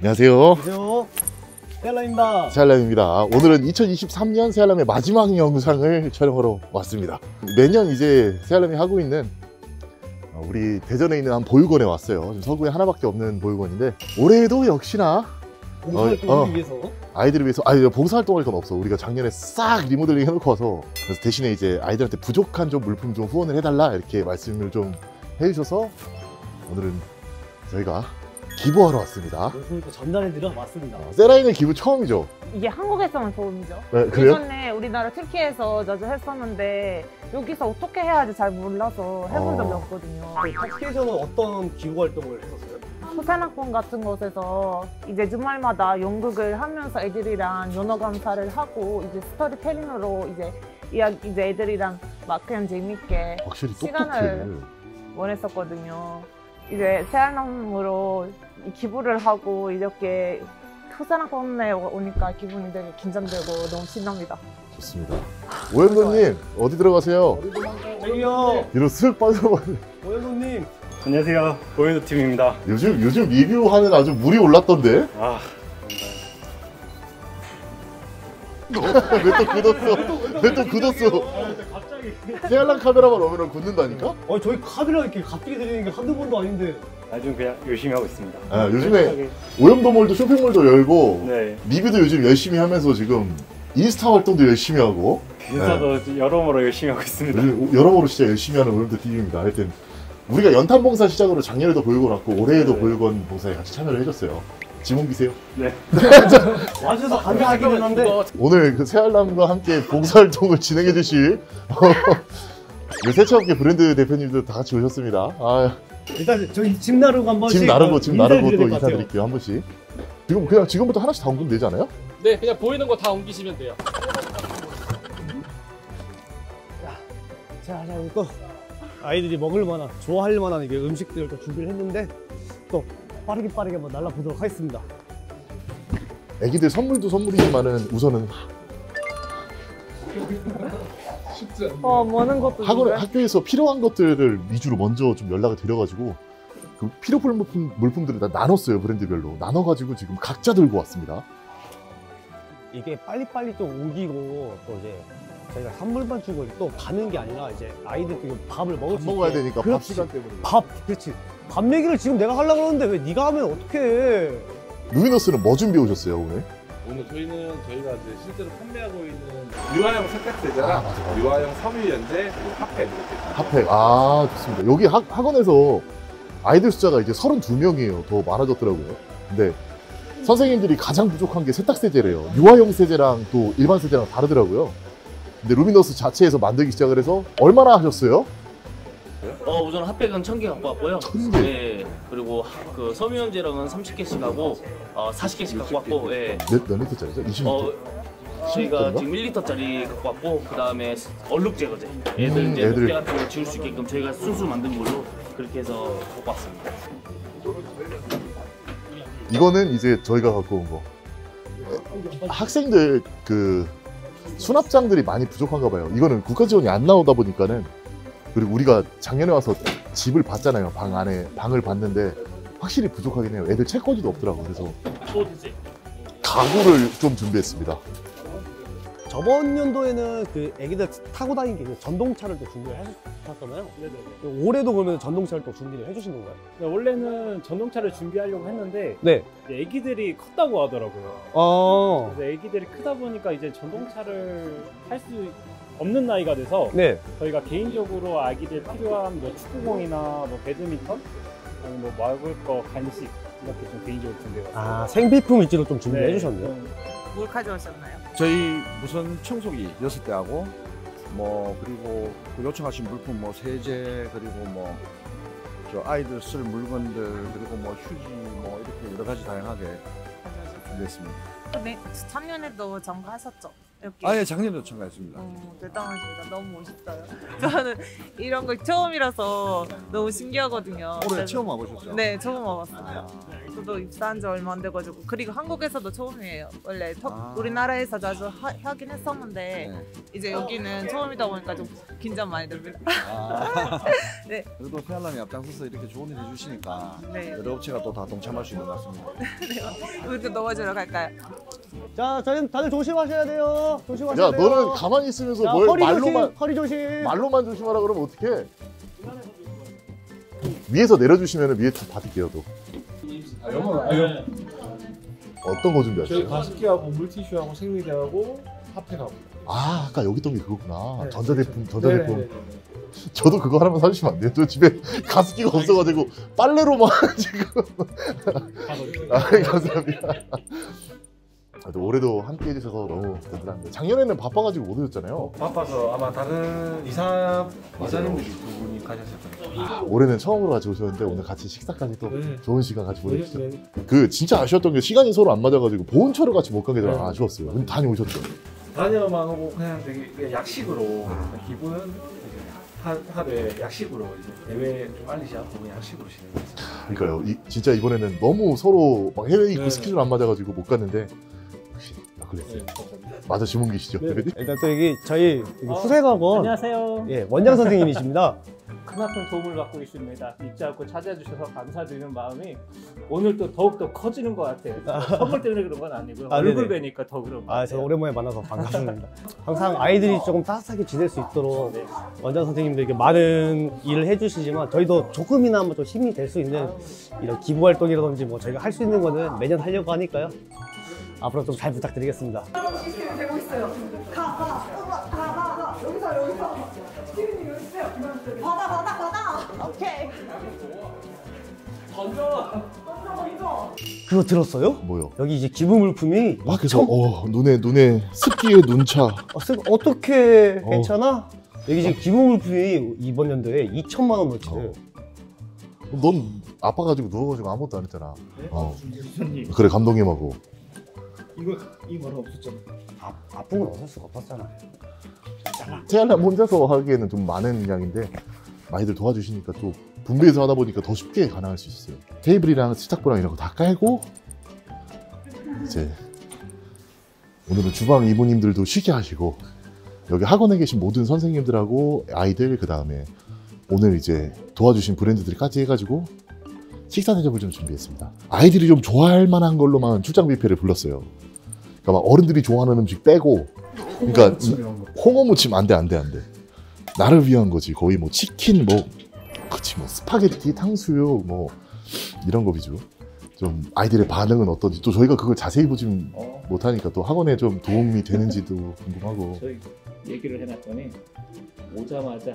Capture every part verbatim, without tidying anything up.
안녕하세요. 안녕하세요. 새알람입니다. 새알람입니다. 오늘은 이천이십삼 년 새알람의 마지막 영상을 촬영하러 왔습니다. 매년 이제 새알람이 하고 있는 우리 대전에 있는 한 보육원에 왔어요. 지금 서구에 하나밖에 없는 보육원인데 올해도 역시나 봉사활동을 어, 어, 위해서 아이들을 위해서 아니 봉사활동할 건 없어. 우리가 작년에 싹 리모델링 해놓고 와서 그래서 대신에 이제 아이들한테 부족한 좀 물품 좀 후원을 해달라 이렇게 말씀을 좀 해주셔서 오늘은 저희가 기부하러 왔습니다. 물품을 또 전달해드려 왔습니다. 어, 세라인의 기부 처음이죠? 이게 한국에서만 처음이죠. 네, 그래요? 예전에 우리나라 튀르키예에서 자주 했었는데 여기서 어떻게 해야 할지 잘 몰라서 해본 적이 어. 없거든요. 터키에서는 어떤 기부 활동을 했었어요? 수산학원 같은 곳에서 이제 주말마다 연극을 하면서 애들이랑 연어 감사를 하고 이제 스토리텔링으로 이제 이야기 이제 애들이랑 막 그냥 재밌게 확실히 시간을 똑똑해. 보냈었거든요. 이제 새알람으로 기부를 하고 이렇게 수산학원에 오니까 기분이 되게 긴장되고 너무 신납니다. 좋습니다. 오연도님 어디 들어가세요? 저기요. 뒤로 쓱 빠져버려. 오연호님. 안녕하세요. 보이노 팀입니다. 요즘 요즘 리뷰하는 아주 물이 올랐던데? 아, 왜 또 굳었어? 왜 또 굳었어? 갑자기. 새알람 카메라만 오면 굳는다니까? 어 저희 카메라 이렇게 갑자기 들리는 게 한두 번도 아닌데. 요즘 그냥 열심히 하고 있습니다. 아, 요즘에 오염도몰도 쇼핑몰도 열고 네. 리뷰도 요즘 열심히 하면서 지금 인스타 활동도 열심히 하고 인사도 여러모로 열심히 하고 있습니다. 요즘 여러모로 진짜 열심히 하는 오염도 티비입니다. 하여튼 우리가 연탄 봉사 시작으로 작년에도 보육원 왔고 올해에도 네. 보육원 봉사에 같이 참여를 해줬어요. 짐 옮기세요. 네. 와주셔서 감사하기는 한데. 오늘 그 새알람과 함께 봉사활동을 진행해 주실 세차업계 브랜드 대표님들 다 같이 오셨습니다. 아, 일단 저희 짐 나르고 한 번씩 짐 나르고 짐 나르고 또 인사드릴 것 같아요. 인사드릴게요. 한 번씩. 지금 그냥 지금부터 하나씩 다 옮기면 되지 않아요? 네, 그냥 보이는 거 다 옮기시면 돼요. 자, 자, 우리 또 아이들이 먹을 만한, 좋아할 만한 이게 음식들을 또 준비를 했는데 또 빠르게 빠르게 한번 날라보도록 하겠습니다. 애기들 선물도 선물이지만은 우선은 어, 먹는 것도 학원에 좋은데? 학교에서 필요한 것들을 위주로 먼저 좀 연락을 드려가지고 그 필요풀 물품, 물품들을 다 나눴어요. 브랜드별로 나눠가지고 지금 각자 들고 왔습니다. 이게 빨리빨리 좀 옮기고 또 이제 저희가 선물만 주고 또 가는 게 아니라 이제 아이들끼리 밥을 먹을 밥 수 먹어야 있게. 되니까 밥 그렇지. 시간 때문에. 밥, 그렇지. 밥 먹이를 지금 내가 하려고 그러는데 왜 네가 하면 어떡해. 루미너스는 뭐 준비해 오셨어요 오늘? 오늘 저희는 저희가 이제 실제로 판매하고 있는 유아용 세탁세제랑 아, 맞아, 맞아. 유아용 섬유유연제 그리고 핫팩 이렇게 핫팩. 아 좋습니다. 여기 학, 학원에서 아이들 숫자가 이제 서른두 명이에요. 더 많아졌더라고요. 근데 선생님들이 가장 부족한 게 세탁세제래요. 유아용 세제랑 또 일반 세제랑 다르더라고요. 근데 루미너스 자체에서 만들기 시작을 해서 얼마나 하셨어요? 어 우선 핫팩은 천 개 갖고 왔고요. 천 개? 네. 그리고 그 섬유유연제랑은 삼십 개씩 하고 어, 사십 개씩 갖고 왔고, 예. 몇, 몇 리터짜리죠? 이십 리터? 어 저희가 리터인가? 지금 일 리터짜리 갖고 왔고, 그 다음에 얼룩 제거제. 애들 음, 이제 애들. 목대 같은 거 지울 수 있게끔 저희가 순수 만든 걸로 그렇게 해서 갖고 왔습니다. 이거는 이제 저희가 갖고 온 거. 학생들 그 수납장들이 많이 부족한가 봐요. 이거는 국가 지원이 안 나오다 보니까는, 그리고 우리가 작년에 와서 집을 봤잖아요. 방 안에 방을 봤는데 확실히 부족하긴 해요. 애들 책꽂이도 없더라고. 그래서 가구를 좀 준비했습니다. 저번 연도에는 그 애기들 타고 다니는 게 전동차를 또 준비를 하셨잖아요. 네네. 올해도 그러면 전동차를 또 준비를 해주신 건가요? 네, 원래는 전동차를 준비하려고 했는데 네. 이제 애기들이 컸다고 하더라고요. 어. 그래서 애기들이 크다 보니까 이제 전동차를 탈 수 없는 나이가 돼서 네. 저희가 개인적으로 아기들 필요한 뭐 축구공이나 뭐 배드민턴, 아니 뭐 먹을 거 간식 이렇게 좀 개인적으로 준비해봤어요. 아, 생필품 위주로 좀 준비해 네. 주셨네요. 뭘 가져오셨나요? 저희 우선 청소기 여섯 대하고 뭐 그리고 그 요청하신 물품 뭐 세제 그리고 뭐 저 아이들 쓸 물건들 그리고 뭐 휴지 뭐 이렇게 여러 가지 다양하게 준비했습니다. 네, 작년에도 점거하셨죠? 여기. 아예 작년에도 참가했습니다. 어, 대단하십니다. 너무 멋있어요. 저는 이런 거 처음이라서 너무 신기하거든요. 올해 그래서- 처음 와보셨죠? 네, 처음 와봤어요. 저도 입사한 지 얼마 안 돼가지고 그리고 한국에서도 처음이에요. 원래 터, 아. 우리나라에서 자주 하, 하긴 했었는데 네. 이제 여기는 처음이다 보니까 좀 긴장 많이 됩니다. 아. 네. 그래도 페알람이 앞장서서 이렇게 좋은 일 해주시니까 네, 여러 업체가 또 다 동참할 수 있는 것 같습니다. 우리도 넣어주러 갈까요? 자, 저희는 다들 조심하셔야 돼요. 조심하셔야 야 돼요. 너는 가만히 있으면서 자, 뭘 허리 말로만 조심, 허리 조심. 말로만 조심하라 그러면 어떡해? 위에서 내려주시면 위에 좀 받을게요 또. 아, 영어 아, 영 어떤 거 준비하셨어요? 저희 가습기하고 물티슈하고 생리대하고 핫팩하고. 아 아까 여기 있던 게 그거구나. 네, 전자제품 그렇죠. 전자제품. 네네네네. 저도 그거 하나만 사주시면 안 돼요? 저 집에 가습기가 없어가지고 빨래로만 지금. 아 감사합니다. 아, 또 올해도 함께 해주셔서 너무 감사합니다. 작년에는 바빠가지고 못 오셨잖아요. 바빠서 아마 다른 이사 이사님들이 두 분이 가셨을 거예요. 아, 올해는 처음으로 같이 오셨는데 오늘 같이 식사까지 또 네. 좋은 시간 같이 보내주시죠. 네, 네. 그 진짜 아쉬웠던 게 시간이 서로 안 맞아가지고 보온처를 같이 못 가게 되면 네. 아쉬웠어요. 근데 다녀오셨죠? 다녀만 오고 그냥 되게 약식으로 기분은 하- 하루에 약식으로 이제 대회 좀 빨리 시작하고 그냥 약식으로 진행했어요. 그러니까요. 이, 진짜 이번에는 너무 서로 막 해외에 있고 네. 스케줄 안 맞아가지고 못 갔는데 역시 그랬어요. 네, 감사합니다. 맞아 지문기시죠? 네. 일단 또 여기 저희 여기 후생학원 안녕하세요. 예, 원장 선생님이십니다. 크나큰 도움을 받고 있습니다. 잊지 않고 찾아주셔서 감사드리는 마음이 오늘 또 더욱더 커지는 것 같아요. 선물 때문에 그런 건 아니고요. 아, 얼굴 네네. 뵈니까 더 그런 것 아, 같아요. 저 오랜만에 만나서 반갑습니다. 항상 아이들이 조금 따뜻하게 지낼 수 있도록 네. 원장 선생님들께 많은 일을 해주시지만 저희도 조금이나마 좀 힘이 될 수 있는 이런 기부 활동이라든지 뭐 저희가 할 수 있는 거는 매년 하려고 하니까요. 앞으로 좀 잘 부탁드리겠습니다. 되고 있어요. 가, 가, 가, 가, 가. 여기서, 여기서. 시민님 여기 있어요. 받아, 받아, 받아. 오케이. 던져! 그거 들었어요? 뭐요? 여기 이제 기부 물품이 아 그래서 어, 눈에 눈에 습기에 눈차. 어, 쓰- 어떻게 어. 괜찮아? 여기 지금 기부 물품이 이번 연도에 이천만 원 넘치대요. 넌 아파 가지고 누워가지고 아무것도 안 했잖아. 네? 어. 교수님 그래 감독님하고. 이거 이 말은 없었잖아. 아, 아픈 건 어쩔 수가 없었잖아. 태알람 혼자서 하기에는 좀 많은 양인데 많이들 도와주시니까 또 분배해서 하다 보니까 더 쉽게 가능할 수 있어요. 테이블이랑 식탁보랑 이런 거 다 깔고 이제 오늘은 주방 이모님들도 쉬게 하시고 여기 학원에 계신 모든 선생님들하고 아이들 그 다음에 오늘 이제 도와주신 브랜드들까지 해가지고 식사 대접을 좀 준비했습니다. 아이들이 좀 좋아할 만한 걸로만 출장 뷔페를 불렀어요. 그러니까 막 어른들이 좋아하는 음식 빼고 그러니까 홍어 무침 안 돼 안 돼 안 돼. 나를 위한 거지. 거의 뭐 치킨 뭐 그치 뭐 스파게티 탕수육 뭐 이런 거 위주. 좀 아이들의 반응은 어떤지 또 저희가 그걸 자세히 보진 어, 못하니까 또 학원에 좀 도움이 되는지도 궁금하고. 저희 얘기를 해놨더니 오자마자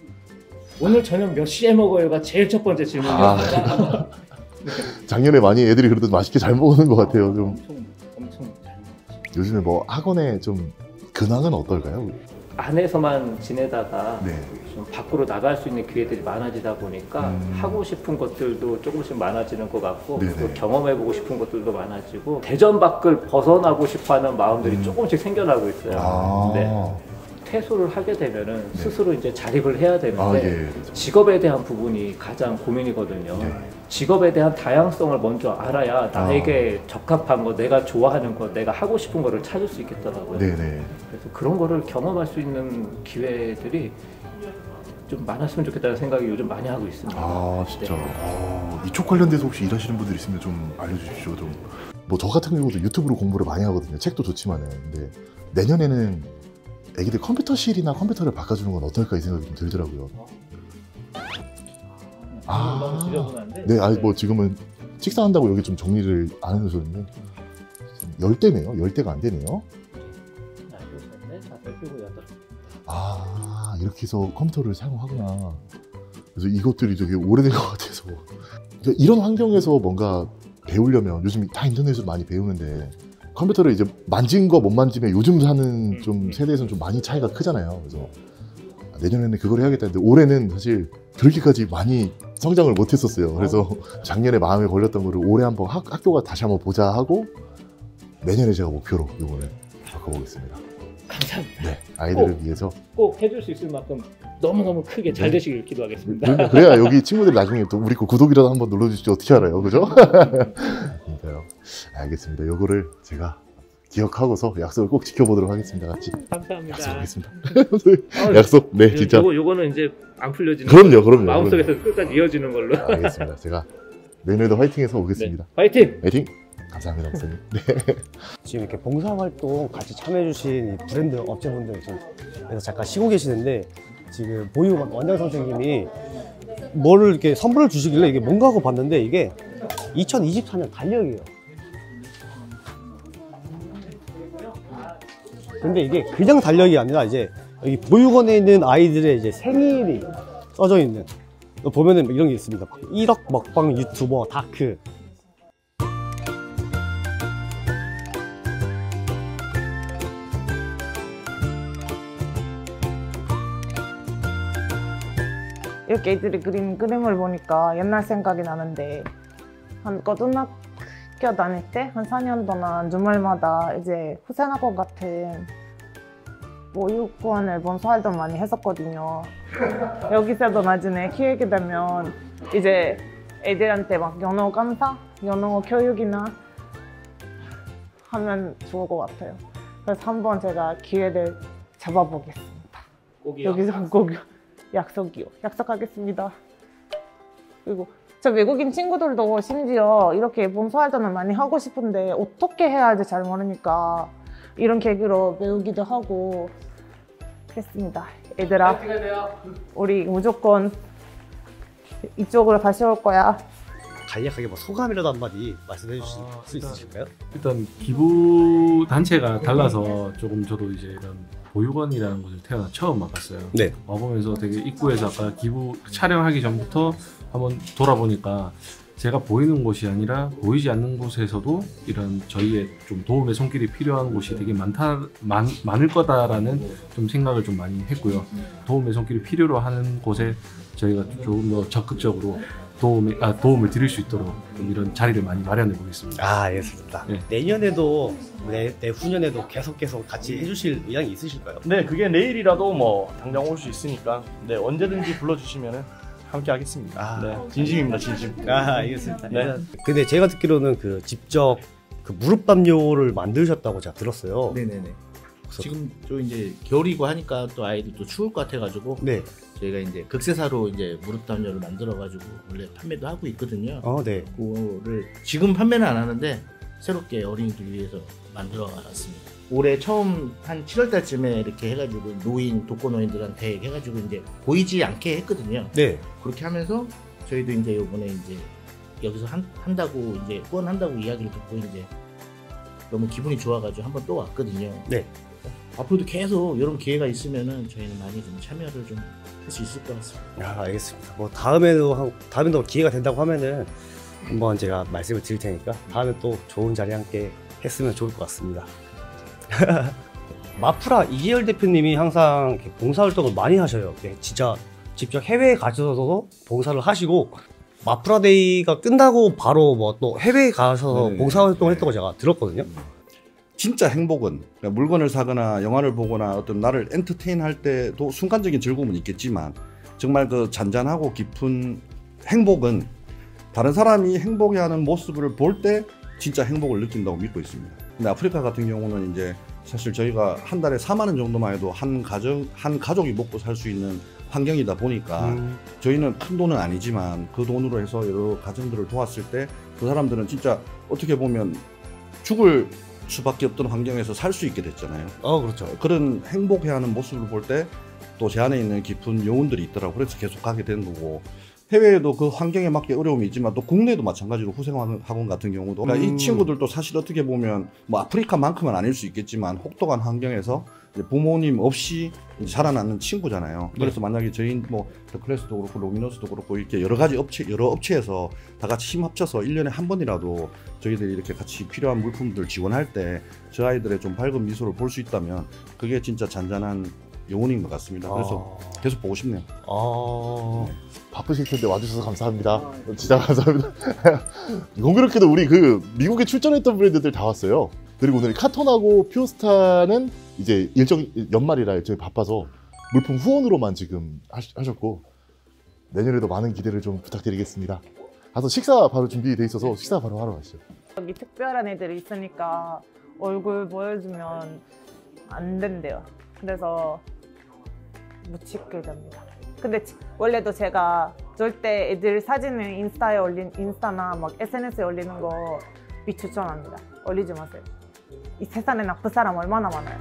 오늘 저녁 몇 시에 먹어요가 제일 첫 번째 질문이었어요. 아, 작년에 많이 애들이 그래도 맛있게 잘 먹는 것 같아요. 좀 엄청 엄청 잘 먹었어요. 요즘에 뭐 학원에 좀 근황은 어떨까요? 안에서만 지내다가 네. 좀 밖으로 나갈 수 있는 기회들이 많아지다 보니까 음. 하고 싶은 것들도 조금씩 많아지는 것 같고 네네. 또 경험해보고 싶은 것들도 많아지고 대전 밖을 벗어나고 싶어하는 마음들이 음. 조금씩 생겨나고 있어요. 아, 네. 퇴소를 하게 되면은 스스로 이제 자립을 해야 되는데 아 예. 직업에 대한 부분이 가장 고민이거든요. 네. 직업에 대한 다양성을 먼저 알아야 나에게 적합한 거, 내가 좋아하는 거, 내가 하고 싶은 거를 찾을 수 있겠더라고요. 네네. 그래서 그런 거를 경험할 수 있는 기회들이 좀 많았으면 좋겠다는 생각이 요즘 많이 하고 있습니다. 아 진짜. 네. 아, 이쪽 관련돼서 혹시 일하시는 분들 있으면 좀 알려주십시오. 좀. 뭐 저 같은 경우도 유튜브로 공부를 많이 하거든요. 책도 좋지만은. 근데 내년에는 애기들 컴퓨터실이나 컴퓨터를 바꿔주는 건 어떨까 이 생각이 좀 들더라고요. 아, 너무 지저분한데? 네, 아니 뭐 지금은 식사한다고 여기 좀 정리를 안 해놓으셨는데 열 대네요. 열 대가 안 되네요. 하나, 둘, 셋, 넷, 다섯, 일곱, 여덟. 아 이렇게 해서 컴퓨터를 사용하구나. 그래서 이것들이 되게 오래된 것 같아서 그러니까 이런 환경에서 뭔가 배우려면 요즘 다 인터넷으로 많이 배우는데 컴퓨터를 이제 만진 거 못 만지면 요즘 사는 좀 세대에서는 좀 많이 차이가 크잖아요. 그래서 내년에는 그걸 해야겠다 했는데 올해는 사실 그렇게까지 많이 성장을 못 했었어요. 그래서 작년에 마음에 걸렸던 거를 올해 한번 학, 학교가 다시 한번 보자 하고 내년에 제가 목표로 이번에 바꿔보겠습니다. 감사합니다. 네, 아이들을 꼭. 위해서. 꼭 해줄 수 있을 만큼 너무너무 크게 잘 네. 되시길 기도하겠습니다. 뭐 그래야 여기 친구들이 나중에 또 우리 거 구독이라도 한번 눌러주시지 어떻게 알아요, 그죠? 그러니까요. 알겠습니다. 요거를 제가 기억하고서 약속을 꼭 지켜보도록 하겠습니다. 같이 감사합니다. 약속하겠습니다. 약속. 네, 진짜. 요거 요거는 이제 안 풀려지는. 그럼요, 그럼요. 마음속에서 그럼요. 끝까지 이어지는 걸로. 알겠습니다. 제가 내년에도 화이팅해서 오겠습니다. 네. 화이팅! 화이팅! 감사합니다, 목사님. 네. 지금 이렇게 봉사활동 같이 참여해주신 이 브랜드 업체분들 지금 그래서 잠깐 쉬고 계시는데 지금 보유 원장 선생님이 뭐를 이렇게 선물을 주시길래 이게 뭔가 하고 봤는데 이게 이천이십사 년 달력이에요. 근데 이게 그냥 달력이 아니라 이제 여기 보육원에 있는 아이들의 이제 생일이 써져 있는 보면은 이런 게 있습니다. 일억 먹방 유튜버 다크. 이렇게 애들이 그린 그림을 보니까 옛날 생각이 나는데 한 고등학교 다닐 때 한 사 년 동안 주말마다 이제 후생학원 같은 보육원을 봉사활동 많이 했었거든요. 여기서도 나중에 기회가 되면 이제 애들한테 막 연어 감사, 연어 교육이나 하면 좋을 것 같아요. 그래서 한번 제가 기회를 잡아보겠습니다. 꼭이요. 여기서 꼭 약속이요. 약속하겠습니다. 그리고 저 외국인 친구들도 심지어 이렇게 봉사활동을 많이 하고 싶은데 어떻게 해야 할지 잘 모르니까 이런 계기로 배우기도 하고 그랬습니다. 얘들아, 우리 무조건 이쪽으로 다시 올 거야. 간략하게 뭐 소감이라도 한마디 말씀해 주실 수 있으실까요? 일단 기부 단체가 달라서 조금 저도 이제 이런 보육원이라는 곳을 태어나 처음 와봤어요. 네. 와보면서 되게 입구에서 아까 기부 촬영하기 전부터 한번 돌아보니까 제가 보이는 곳이 아니라 보이지 않는 곳에서도 이런 저희의 좀 도움의 손길이 필요한 곳이 되게 많다, 많, 많을 거다라는 좀 생각을 좀 많이 했고요. 도움의 손길이 필요로 하는 곳에 저희가 조금 더 적극적으로 도움이, 아, 도움을 드릴 수 있도록 좀 이런 자리를 많이 마련해 보겠습니다. 아, 알겠습니다. 네. 내년에도 내, 내후년에도 계속 계속 같이 해주실 의향이 있으실까요? 네, 그게 내일이라도 뭐 당장 올 수 있으니까 네 언제든지 불러주시면은 함께 하겠습니다. 아. 네, 진심입니다, 진심. 아, 알겠습니다. 네. 근데 제가 듣기로는 그 직접 그 무릎 담요를 만드셨다고 제가 들었어요. 네네네. 지금 또 이제 겨울이고 하니까 또 아이들도 추울 것 같아가지고 네. 저희가 이제 극세사로 이제 무릎 담요를 만들어가지고 원래 판매도 하고 있거든요. 어, 네. 그거를 지금 판매는 안 하는데 새롭게 어린이들 위해서 만들어 놨습니다. 올해 처음 한 칠월 달쯤에 이렇게 해가지고 노인 독거노인들한테 해가지고 이제 보이지 않게 했거든요. 네. 그렇게 하면서 저희도 이제 요번에 이제 여기서 한, 한다고 이제 후원한다고 이야기를 듣고 이제 너무 기분이 좋아가지고 한번 또 왔거든요. 네. 앞으로도 계속 이런 기회가 있으면은 저희는 많이 좀 참여를 좀 할 수 있을 것 같습니다. 아, 알겠습니다. 뭐 다음에도 한- 다음에도 기회가 된다고 하면은 한번 제가 말씀을 드릴 테니까 다음에 또 좋은 자리 함께 했으면 좋을 것 같습니다. 마프라 이재열 대표님이 항상 이렇게 봉사활동을 많이 하셔요. 진짜 직접 해외에 가셔서도 봉사를 하시고 마프라데이가 끝나고 바로 뭐 또 해외에 가셔서 네. 봉사활동을 했다고 제가 들었거든요. 진짜 행복은 그러니까 물건을 사거나 영화를 보거나 어떤 나를 엔터테인 할 때도 순간적인 즐거움은 있겠지만 정말 그 잔잔하고 깊은 행복은 다른 사람이 행복해하는 모습을 볼 때 진짜 행복을 느낀다고 믿고 있습니다. 근데 아프리카 같은 경우는 이제 사실 저희가 한 달에 사만 원 정도만 해도 한 가정 한 가족이 먹고 살 수 있는 환경이다 보니까 음. 저희는 큰 돈은 아니지만 그 돈으로 해서 여러 가정들을 도왔을 때 그 사람들은 진짜 어떻게 보면 죽을 수밖에 없던 환경에서 살 수 있게 됐잖아요. 어, 그렇죠. 그런 행복해하는 모습을 볼 때 또 제 안에 있는 깊은 여운들이 있더라고. 그래서 계속 가게 된 거고, 해외에도 그 환경에 맞게 어려움이 있지만 또 국내에도 마찬가지로 후생학원 같은 경우도 그러니까 음. 이 친구들도 사실 어떻게 보면 뭐 아프리카만큼은 아닐 수 있겠지만 혹독한 환경에서 이제 부모님 없이 이제 자라나는 친구잖아요. 네. 그래서 만약에 저희 뭐 더클래스도 그렇고 로미너스도 그렇고 이렇게 여러 가지 업체 여러 업체에서 다 같이 힘 합쳐서 일 년에 한 번이라도 저희들이 이렇게 같이 필요한 물품들 지원할 때 저 아이들의 좀 밝은 미소를 볼 수 있다면 그게 진짜 잔잔한 영혼인 것 같습니다. 그래서 아. 계속 보고 싶네요. 아. 바쁘실 텐데 와주셔서 감사합니다. 진짜 감사합니다. 공교롭게도 우리 그 미국에 출전했던 브랜드들 다 왔어요. 그리고 오늘 카톤하고 퓨어스타는 이제 일정 연말이라 일정이 바빠서 물품 후원으로만 지금 하셨고 내년에도 많은 기대를 좀 부탁드리겠습니다. 가서 식사 바로 준비돼 있어서 식사 바로 하러 가시죠. 여기 특별한 애들이 있으니까 얼굴 보여주면 안 된대요. 그래서 못 찍게 됩니다. 근데 원래도 제가 절대 애들 사진을 인스타에 올린 인스타나 막 에스엔에스에 올리는 거 비추천합니다. 올리지 마세요. 이 세상에 나쁜 사람 얼마나 많아요.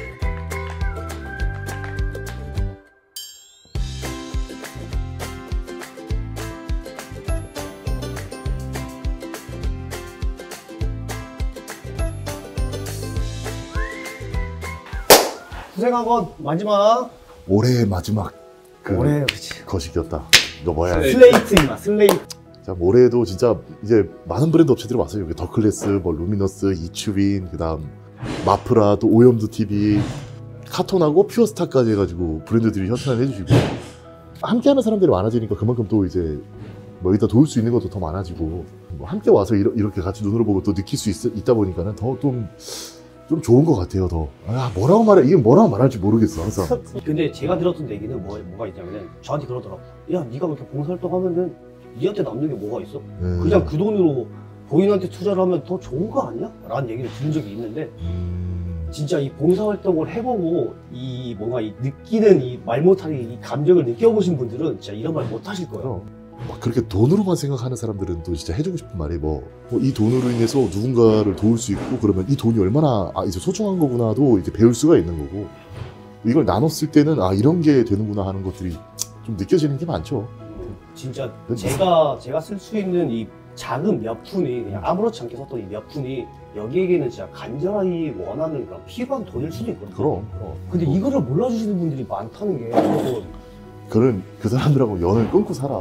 수생학원 마지막 올해의 마지막 그 올해 그치. 거식이었다. 이거 뭐야? 슬레이트입니다. 슬레이트. 자, 올해도 진짜 이제 많은 브랜드 업체들이 왔어요. 여기 더클래스, 뭐 루미너스, 이츄윈, 그다음 마프라, 또 오염두 티비, 카톤하고 퓨어스타까지 해가지고 브랜드들이 협찬을 해주시고 함께하는 사람들이 많아지니까 그만큼 또 이제 뭐 여기다 도울 수 있는 것도 더 많아지고 뭐 함께 와서 이러, 이렇게 같이 눈으로 보고 또 느낄 수 있, 있다 보니까는 더 좀 좀 좋은 것 같아요. 더 아, 뭐라고 말해 이게 뭐라고 말할지 모르겠어 항상. 근데 제가 들었던 얘기는 뭐, 뭐가 있냐면 저한테 그러더라고. 야 네가 그렇게 봉사활동하면은 니한테 남는 게 뭐가 있어? 네. 그냥 그 돈으로 본인한테 투자를 하면 더 좋은 거 아니야? 라는 얘기를 들은 적이 있는데 음... 진짜 이 봉사활동을 해보고 이 뭔가 이 느끼는 이 말 못하는 이 감정을 느껴보신 분들은 진짜 이런 말 못하실 거예요. 막 그렇게 돈으로만 생각하는 사람들은 또 진짜 해주고 싶은 말이 뭐 이 돈으로 인해서 누군가를 도울 수 있고 그러면 이 돈이 얼마나 아 이제 소중한 거구나도 이제 배울 수가 있는 거고 이걸 나눴을 때는 아 이런 게 되는구나 하는 것들이 좀 느껴지는 게 많죠. 진짜 제가 제가 쓸 수 있는 이 작은 몇 푼이 그냥 아무렇지 않게 썼던 이 몇 푼이 여기에게는 진짜 간절히 원하는 그런 필요한 돈일 수도 있거든요. 그럼. 어. 근데 이거를 몰라주시는 분들이 많다는 게 여러분. 그런 그 사람들하고 연을 끊고 살아.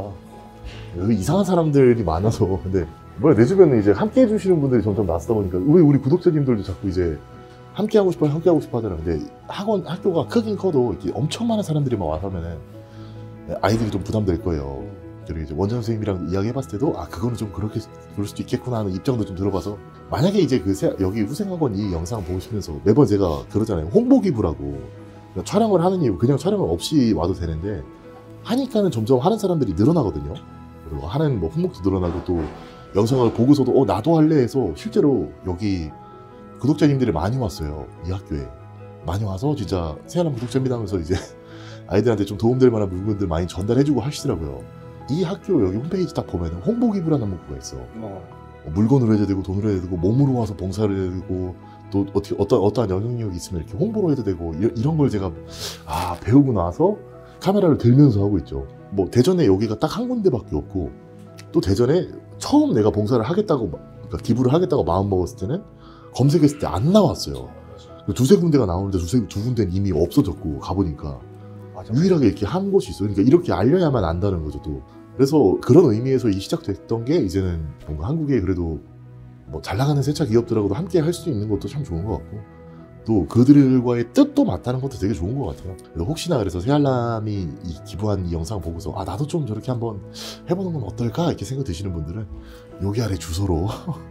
여기 이상한 사람들이 많아서 근데 뭐야 내 주변에 이제 함께 해주시는 분들이 점점 나서다 보니까 우리 우리 구독자님들도 자꾸 이제 함께 하고 싶어 함께 하고 싶어 하잖아. 근데 학원 학교가 크긴 커도 이렇게 엄청 많은 사람들이 막 와서 하면은 아이들이 좀 부담될 거예요. 그리고 이제 원장 선생님이랑 이야기해봤을 때도 아 그거는 좀 그렇게 그럴 수도 있겠구나 하는 입장도 좀 들어봐서 만약에 이제 그 세, 여기 후생학원 이 영상 보시면서 매번 제가 그러잖아요. 홍보 기부라고 촬영을 하는 이유 그냥 촬영을 없이 와도 되는데 하니까는 점점 하는 사람들이 늘어나거든요. 그리고 하는 뭐 품목도 늘어나고 또 영상을 보고서도 어 나도 할래 해서 실제로 여기 구독자님들이 많이 왔어요. 이 학교에 많이 와서 진짜 새하람 구독자입니다 하면서 이제 아이들한테 좀 도움될 만한 물건들 많이 전달해주고 하시더라고요. 이 학교 여기 홈페이지 딱 보면은 홍보 기부라는 문구가 있어. 어. 물건으로 해도 되고 돈으로 해도 되고 몸으로 와서 봉사를 해도 되고 또 어떻게 어떤 어떠한 영향력이 있으면 이렇게 홍보로 해도 되고 이, 이런 걸 제가 아 배우고 나서 카메라를 들면서 하고 있죠. 뭐 대전에 여기가 딱 한 군데밖에 없고 또 대전에 처음 내가 봉사를 하겠다고 그러니까 기부를 하겠다고 마음 먹었을 때는 검색했을 때 안 나왔어요. 두세 군데가 나오는데 두세 두 군데는 이미 없어졌고 가보니까 맞아. 유일하게 이렇게 한 곳이 있어요. 그러니까 이렇게 알려야만 안다는 거죠. 또 그래서 그런 의미에서 이 시작됐던 게 이제는 뭔가 한국에 그래도 뭐 잘 나가는 세차 기업들하고도 함께 할 수 있는 것도 참 좋은 것 같고 또 그들과의 뜻도 맞다는 것도 되게 좋은 것 같아요. 그래서 혹시나 그래서 새알람이 이 기부한 이 영상 보고서 아 나도 좀 저렇게 한번 해보는 건 어떨까 이렇게 생각 드시는 분들은 여기 아래 주소로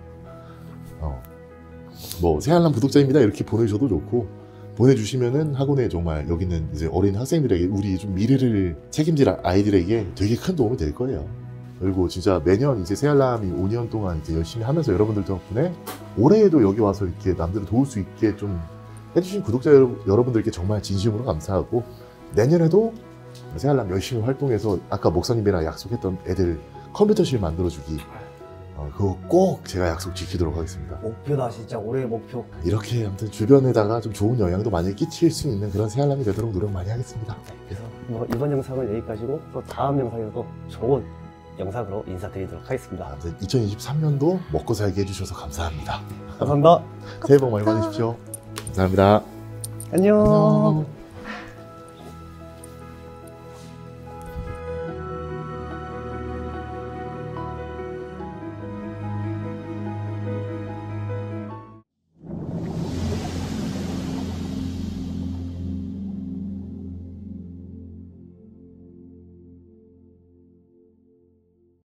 어, 뭐 새알람 구독자입니다 이렇게 보내주셔도 좋고 보내주시면은 학원에 정말 여기는 이제 어린 학생들에게 우리 좀 미래를 책임질 아이들에게 되게 큰 도움이 될 거예요. 그리고 진짜 매년 이제 새알람이 오 년 동안 이제 열심히 하면서 여러분들 덕분에 올해에도 여기 와서 이렇게 남들을 도울 수 있게 좀 해주신 구독자 여러분들께 정말 진심으로 감사하고 내년에도 새알람 열심히 활동해서 아까 목사님이랑 약속했던 애들 컴퓨터실 만들어주기 어, 그거 꼭 제가 약속 지키도록 하겠습니다. 목표다 진짜 올해의 목표. 이렇게 아무튼 주변에다가 좀 좋은 영향도 많이 끼칠 수 있는 그런 새알람이 되도록 노력 많이 하겠습니다. 그래서 뭐 이번 영상은 여기까지고 또 다음 영상에도 좋은 영상으로 인사드리도록 하겠습니다. 아무튼 이천이십삼 년도 먹고 살게 해주셔서 감사합니다. 감사합니다. 새해 복 많이 받으십시오. 감사합니다. 안녕. 안녕.